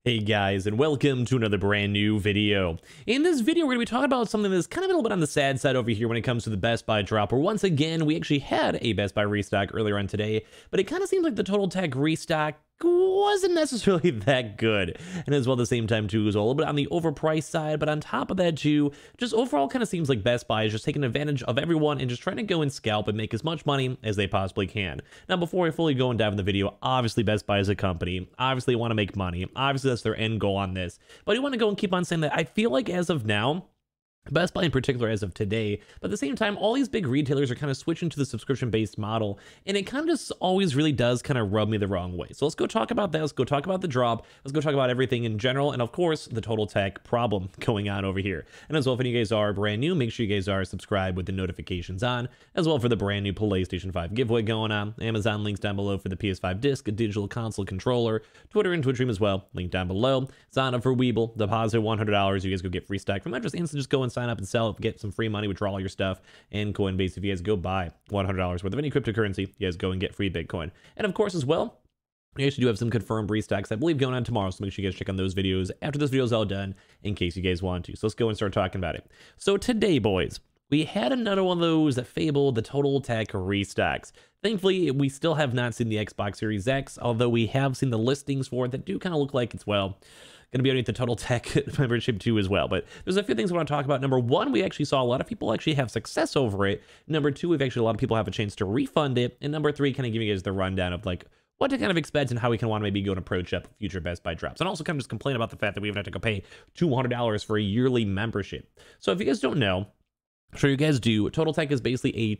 Hey guys, and welcome to another brand new video. In this video, we're going to be talking about something that's kind of a little bit on the sad side over here when it comes to the Best Buy drop, where once again, we actually had a Best Buy restock earlier on today, but it kind of seems like the Totaltech restock wasn't necessarily that good. And as well at the same time too, it was a little bit on the overpriced side, but on top of that too, just overall kind of seems like Best Buy is just taking advantage of everyone and just trying to go and scalp and make as much money as they possibly can. Now, before I fully go and dive in the video, obviously Best Buy is a company, obviously want to make money, obviously that's their end goal on this, but I want to go and keep on saying that I feel like as of now, Best Buy in particular as of today, but at the same time, all these big retailers are kind of switching to the subscription-based model, and it kind of just always really does kind of rub me the wrong way. So let's go talk about that. Let's go talk about the drop. Let's go talk about everything in general, and of course, the Totaltech problem going on over here. And as well, if any of you guys are brand new, make sure you guys are subscribed with the notifications on, as well for the brand new PlayStation 5 giveaway going on. Amazon links down below for the PS5 disc, a digital console controller, Twitter and Twitch stream as well, link down below. Sign up for Weeble, deposit $100, you guys go get free stock from that. Just instant, just go and sign up and sell, get some free money, withdraw all your stuff, and Coinbase, if you guys go buy $100 worth of any cryptocurrency, you guys go and get free Bitcoin. And of course, as well, we actually do have some confirmed restocks, I believe, going on tomorrow, so make sure you guys check on those videos after this video is all done, in case you guys want to. So let's go and start talking about it. So today, boys, we had another one of those that fabled the Totaltech restocks. Thankfully, we still have not seen the Xbox Series X, although we have seen the listings for it that do kind of look like it's, well, going to be underneath the Totaltech membership too as well. But there's a few things I want to talk about. Number one, we actually saw a lot of people actually have success over it. Number two, we've actually a lot of people have a chance to refund it. And number three, kind of giving you guys the rundown of like what to kind of expect and how we can want to maybe go and approach up future Best Buy drops. And also kind of just complain about the fact that we even have to go pay $200 for a yearly membership. So if you guys don't know, I'm sure you guys do, Totaltech is basically a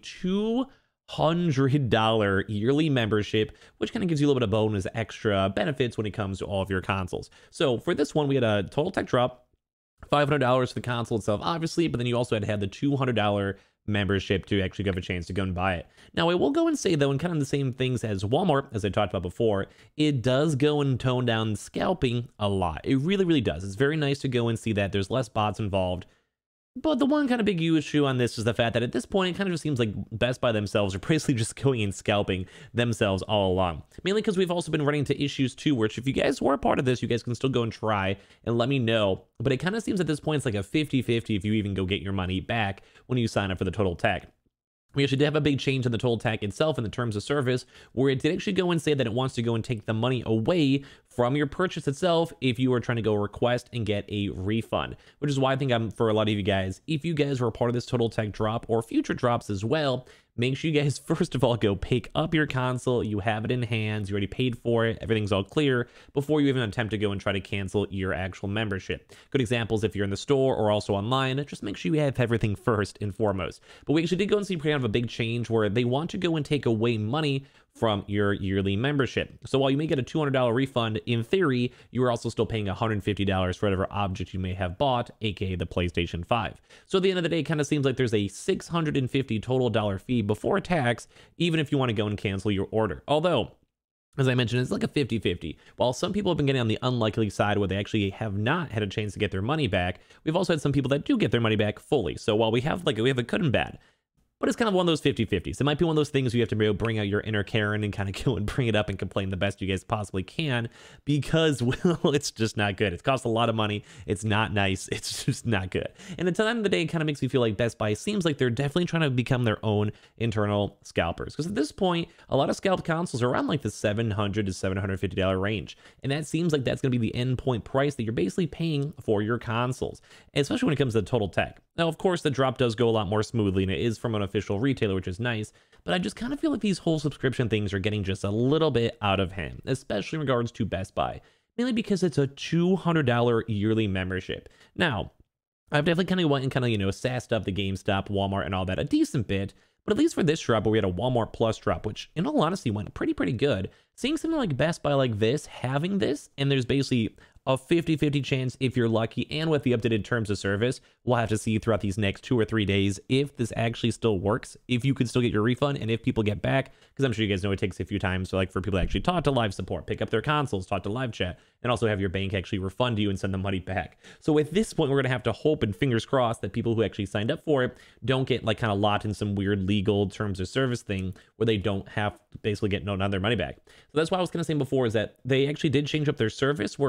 $200 yearly membership, which kind of gives you a little bit of bonus extra benefits when it comes to all of your consoles. So for this one, we had a Totaltech drop, $500 for the console itself, obviously, but then you also had to have the $200 membership to actually give a chance to go and buy it. Now, I will go and say, though, in kind of the same things as Walmart, as I talked about before, it does go and tone down scalping a lot. It really, really does. It's very nice to go and see that there's less bots involved. But the one kind of big issue on this is the fact that at this point, it kind of just seems like Best Buy themselves are basically just going and scalping themselves all along. Mainly because we've also been running into issues too, which if you guys were a part of this, you guys can still go and try and let me know. But it kind of seems at this point, it's like a 50-50 if you even go get your money back when you sign up for the Totaltech. We actually did have a big change in the Totaltech itself in the terms of service, where it did actually go and say that it wants to go and take the money away from your purchase itself if you are trying to go request and get a refund, which is why I think for a lot of you guys, if you guys were a part of this Totaltech drop or future drops as well, make sure you guys, first of all, go pick up your console. You have it in hands. You already paid for it. Everything's all clear before you even attempt to go and try to cancel your actual membership. Good examples if you're in the store or also online. Just make sure you have everything first and foremost. But we actually did go and see kind of a big change where they want to go and take away money from your yearly membership. So while you may get a $200 refund, in theory, you are also still paying $150 for whatever object you may have bought, aka the PlayStation 5. So at the end of the day, it kind of seems like there's a $650 total fee before tax, even if you want to go and cancel your order. Although, as I mentioned, it's like a 50-50. While some people have been getting on the unlikely side where they actually have not had a chance to get their money back, we've also had some people that do get their money back fully. So while we have a good and bad, but it's kind of one of those 50-50s. It might be one of those things where you have to bring out your inner Karen and kind of go and bring it up and complain the best you guys possibly can, because, well, it's just not good. It's cost a lot of money. It's not nice. It's just not good. And at the end of the day, it kind of makes me feel like Best Buy seems like they're definitely trying to become their own internal scalpers. Because at this point, a lot of scalped consoles are around like the $700 to $750 range. And that seems like that's going to be the end point price that you're basically paying for your consoles, especially when it comes to Totaltech. Now, of course, the drop does go a lot more smoothly, and it is from an official retailer, which is nice, but I just kind of feel like these whole subscription things are getting just a little bit out of hand, especially in regards to Best Buy, mainly because it's a $200 yearly membership. Now, I've definitely kind of went and kind of, sassed up the GameStop, Walmart, and all that a decent bit, but at least for this drop, where we had a Walmart Plus drop, which in all honesty went pretty good, seeing something like Best Buy like this, having this, and there's basically a 50-50 chance if you're lucky, and with the updated terms of service, we'll have to see throughout these next 2 or 3 days if this actually still works, if you could still get your refund, and if people get back, because I'm sure you guys know it takes a few times, so like for people to actually talk to live support, pick up their consoles, talk to live chat, and also have your bank actually refund you and send the money back. So at this point, we're gonna have to hope and fingers crossed that people who actually signed up for it don't get like kind of locked in some weird legal terms of service thing where they don't have to basically get none of their money back. So that's why I was gonna say before is that they actually did change up their service, where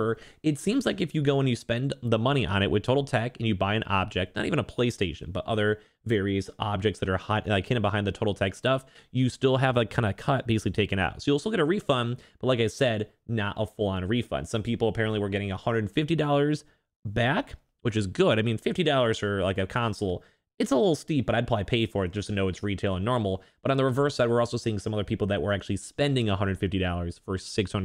it seems like if you go and you spend the money on it with Totaltech and you buy an object, not even a PlayStation, but other various objects that are hot, like hidden behind the Totaltech stuff, you still have a kind of cut basically taken out. So you'll still get a refund, but like I said, not a full-on refund. Some people apparently were getting $150 back, which is good. I mean, $50 for like a console, it's a little steep, but I'd probably pay for it just to know it's retail and normal. But on the reverse side, we're also seeing some other people that were actually spending $150 for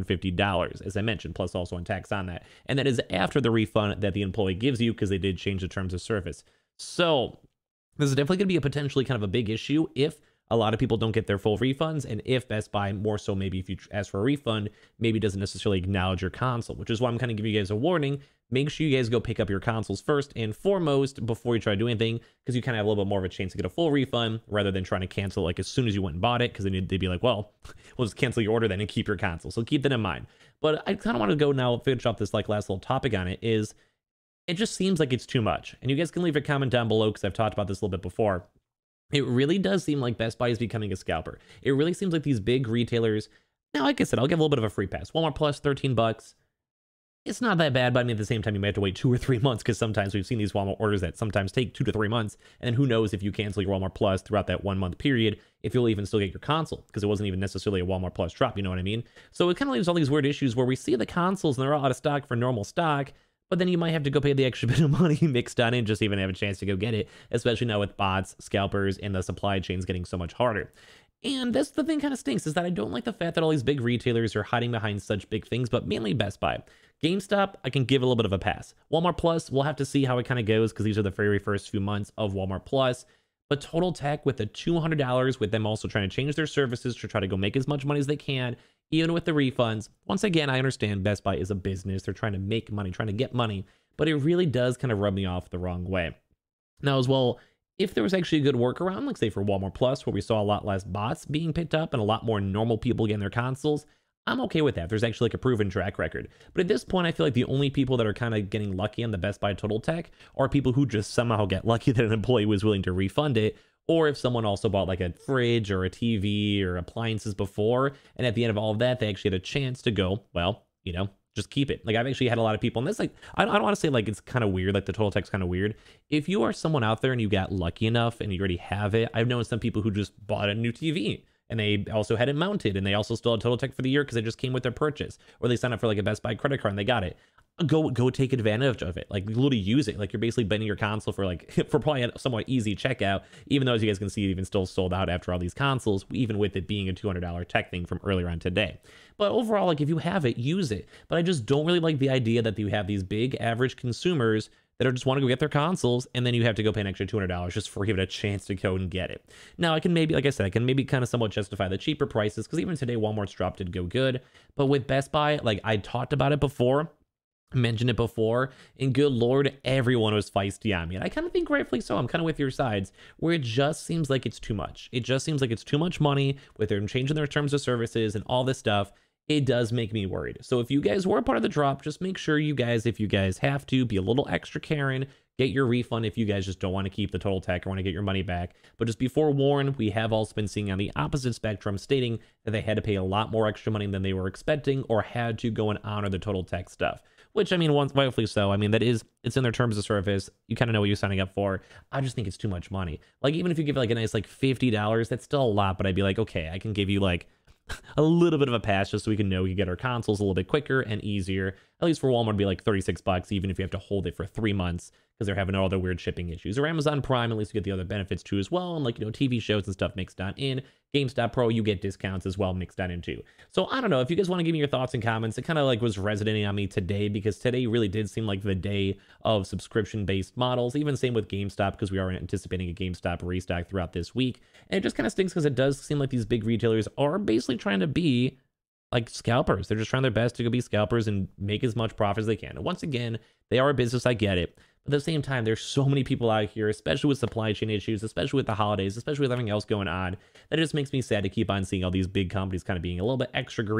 $650, as I mentioned, plus also on tax on that. And that is after the refund that the employee gives you because they did change the terms of service. So this is definitely going to be a potentially kind of a big issue if a lot of people don't get their full refunds, and if Best Buy, more so maybe if you ask for a refund, maybe doesn't necessarily acknowledge your console, which is why I'm kind of giving you guys a warning. Make sure you guys go pick up your consoles first and foremost before you try to do anything, because you kind of have a little bit more of a chance to get a full refund rather than trying to cancel like as soon as you went and bought it, because then they'd be like, well, we'll just cancel your order then and keep your console. So keep that in mind. But I kind of want to go now, finish off this like last little topic on it, is it just seems like it's too much. And you guys can leave a comment down below because I've talked about this a little bit before. It really does seem like Best Buy is becoming a scalper. It really seems like these big retailers, now, like I said, I'll give a little bit of a free pass. Walmart Plus, 13 bucks. It's not that bad, but I mean, at the same time, you might have to wait 2 or 3 months because sometimes we've seen these Walmart orders that sometimes take 2 to 3 months. And then who knows if you cancel your Walmart Plus throughout that 1 month period, if you'll even still get your console, because it wasn't even necessarily a Walmart Plus drop, you know what I mean? So it kind of leaves all these weird issues where we see the consoles and they're all out of stock for normal stock, but then you might have to go pay the extra bit of money mixed on in just even have a chance to go get it, especially now with bots, scalpers, and the supply chains getting so much harder. And that's the thing kind of stinks, is that I don't like the fact that all these big retailers are hiding behind such big things, but mainly Best Buy. GameStop, I can give a little bit of a pass. Walmart Plus, we'll have to see how it kind of goes because these are the very first few months of Walmart Plus. But Totaltech with the $200, with them also trying to change their services to try to go make as much money as they can, even with the refunds. Once again, I understand Best Buy is a business. They're trying to make money, trying to get money, but it really does kind of rub me off the wrong way. Now as well, if there was actually a good workaround, like say for Walmart Plus, where we saw a lot less bots being picked up and a lot more normal people getting their consoles, I'm okay with that. There's actually like a proven track record. But at this point, I feel like the only people that are kind of getting lucky on the Best Buy Totaltech are people who just somehow get lucky that an employee was willing to refund it, or if someone also bought like a fridge or a TV or appliances before, and at the end of all of that, they actually had a chance to go, well, you know, just keep it. Like I've actually had a lot of people, and this like, I don't want to say like it's kind of weird, like the Totaltech's kind of weird. If you are someone out there and you got lucky enough and you already have it, I've known some people who just bought a new TV and they also had it mounted and they also still had Totaltech for the year because it just came with their purchase, or they signed up for like a Best Buy credit card and they got it. Go take advantage of it. Like literally use it. Like you're basically bending your console for like for probably a somewhat easy checkout, even though as you guys can see, it even still sold out after all these consoles, even with it being a $200 tech thing from earlier on today. But overall, like if you have it, use it. But I just don't really like the idea that you have these big average consumers that are just want to go get their consoles, and then you have to go pay an extra $200 just for giving it a chance to go and get it. Now, I can maybe, like I said, I can maybe kind of somewhat justify the cheaper prices, because even today, Walmart's drop did go good. But with Best Buy, like I talked about it before, mentioned it before, and good lord, everyone was feisty on me, and I kind of think rightfully so. I'm kind of with your sides, where it just seems like it's too much. It just seems like it's too much money with them changing their terms of services and all this stuff. It does make me worried. So if you guys were a part of the drop, just make sure you guys, if you guys have to, be a little extra caring, get your refund if you guys just don't want to keep the Totaltech or want to get your money back. But just be forewarned, we have also been seeing on the opposite spectrum stating that they had to pay a lot more extra money than they were expecting, or had to go and honor the Totaltech stuff. Which, I mean, rightfully so. I mean, that is, it's in their terms of service. You kind of know what you're signing up for. I just think it's too much money. Like, even if you give like a nice, like $50, that's still a lot, but I'd be like, okay, I can give you like a little bit of a pass just so we can know we can get our consoles a little bit quicker and easier. At least for Walmart, it'd be like 36 bucks, even if you have to hold it for 3 months because they're having all other weird shipping issues. Or Amazon Prime, at least you get the other benefits too as well. And like, you know, TV shows and stuff mixed on in. GameStop Pro, you get discounts as well mixed on in too. So I don't know, if you guys want to give me your thoughts and comments. It kind of like was resonating on me today, because today really did seem like the day of subscription-based models. Even same with GameStop, because we are anticipating a GameStop restock throughout this week. And it just kind of stinks because it does seem like these big retailers are basically trying to be like scalpers. They're just trying their best to go be scalpers and make as much profit as they can. And once again, they are a business, I get it. But at the same time, there's so many people out here, especially with supply chain issues, especially with the holidays, especially with everything else going on, that it just makes me sad to keep on seeing all these big companies kind of being a little bit extra greedy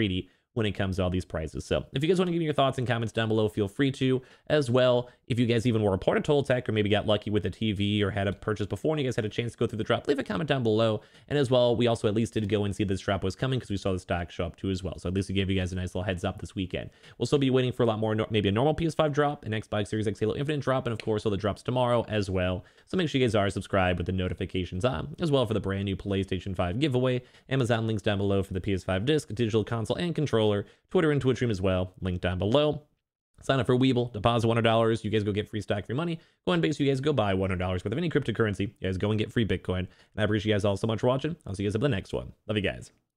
when it comes to all these prices. So if you guys want to give me your thoughts and comments down below, feel free to as well. If you guys even were a part of Totaltech or maybe got lucky with a TV or had a purchase before and you guys had a chance to go through the drop, leave a comment down below. And as well, we also at least did go and see this drop was coming because we saw the stock show up too as well. So at least it gave you guys a nice little heads up this weekend. We'll still be waiting for a lot more, maybe a normal PS5 drop, an Xbox Series X Halo Infinite drop, and of course all the drops tomorrow as well. So make sure you guys are subscribed with the notifications on, as well for the brand new PlayStation 5 giveaway. Amazon links down below for the PS5 disc, digital console, and controller. Twitter and Twitch stream as well, link down below. Sign up for Weeble, deposit $100. You guys go get free stock, free money. Coinbase, you guys go buy $100 worth of any cryptocurrency. You guys go and get free Bitcoin. And I appreciate you guys all so much for watching. I'll see you guys up in the next one. Love you guys.